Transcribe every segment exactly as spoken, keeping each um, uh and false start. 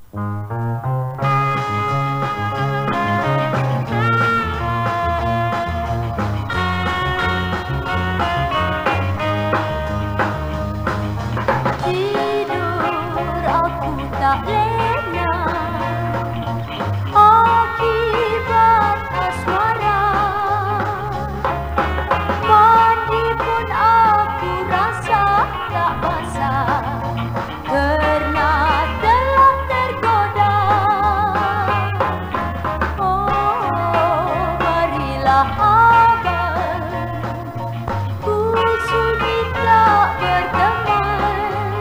Tidur aku tak lena akibat asmara. Mandi pun aku rasa tak basah karena telah tergoda. Oh, marilah abang, ku sudi tak berteman.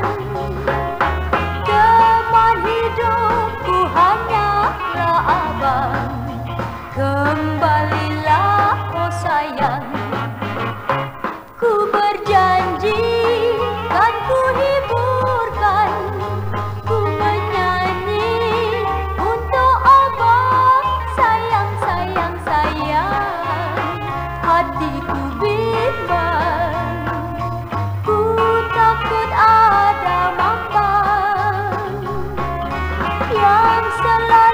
Teman hidupku hanyalah abang. Kembalilah oh sayang, ku berjanji kan ku hiburkan, ku menyanyi untuk abang. Sayang, sayang, sayang, hatiku bimbang, ku takut ada mambang yang selalu